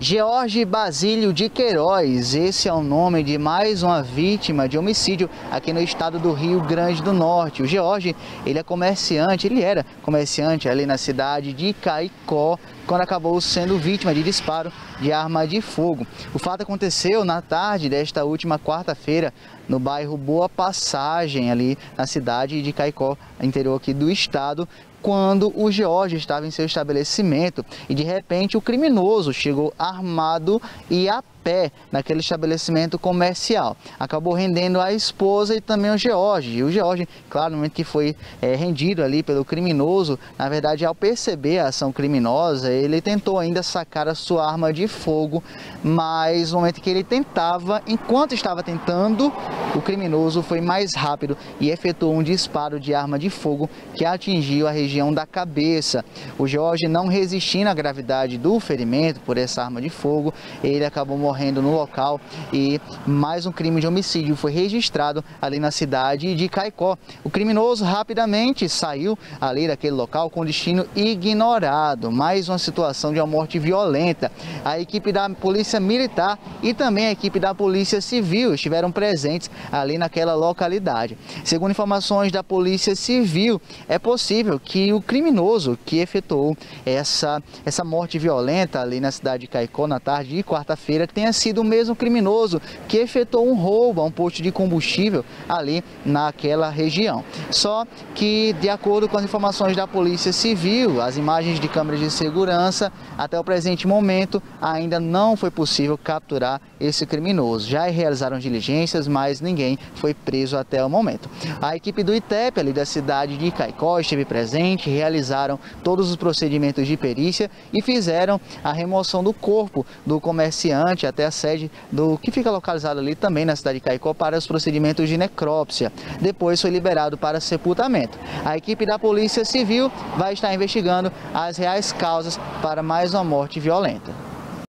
George Basílio de Queiroz, esse é o nome de mais uma vítima de homicídio aqui no estado do Rio Grande do Norte. O George, ele era comerciante ali na cidade de Caicó, quando acabou sendo vítima de disparo de arma de fogo. O fato aconteceu na tarde desta última quarta-feira, no bairro Boa Passagem, ali na cidade de Caicó, interior aqui do estado, quando o George estava em seu estabelecimento e de repente o criminoso chegou armado e a pé naquele estabelecimento comercial. Acabou rendendo a esposa e também o George. E o George, claro, no momento que foi rendido ali pelo criminoso, na verdade, ao perceber a ação criminosa, ele tentou ainda sacar a sua arma de fogo, mas no momento que ele tentava, enquanto estava tentando, o criminoso foi mais rápido e efetuou um disparo de arma de fogo que atingiu a região da cabeça. O George, não resistindo à gravidade do ferimento por essa arma de fogo, ele acabou morrendo no local e mais um crime de homicídio foi registrado ali na cidade de Caicó. O criminoso rapidamente saiu ali daquele local com destino ignorado. Mais uma situação de uma morte violenta. A equipe da Polícia Militar e também a equipe da Polícia Civil estiveram presentes ali naquela localidade. Segundo informações da Polícia Civil, é possível que o criminoso que efetuou essa morte violenta ali na cidade de Caicó na tarde de quarta-feira tenha sido o mesmo criminoso que efetuou um roubo a um posto de combustível ali naquela região. Só que, de acordo com as informações da Polícia Civil, as imagens de câmeras de segurança, até o presente momento, ainda não foi possível capturar esse criminoso. Já realizaram diligências, mas ninguém foi preso até o momento. A equipe do ITEP, ali da cidade de Caicó, esteve presente, realizaram todos os procedimentos de perícia e fizeram a remoção do corpo do comerciante até a sede do que fica localizado ali também na cidade de Caicó para os procedimentos de necrópsia. Depois foi liberado para sepultamento. A equipe da Polícia Civil vai estar investigando as reais causas para mais uma morte violenta.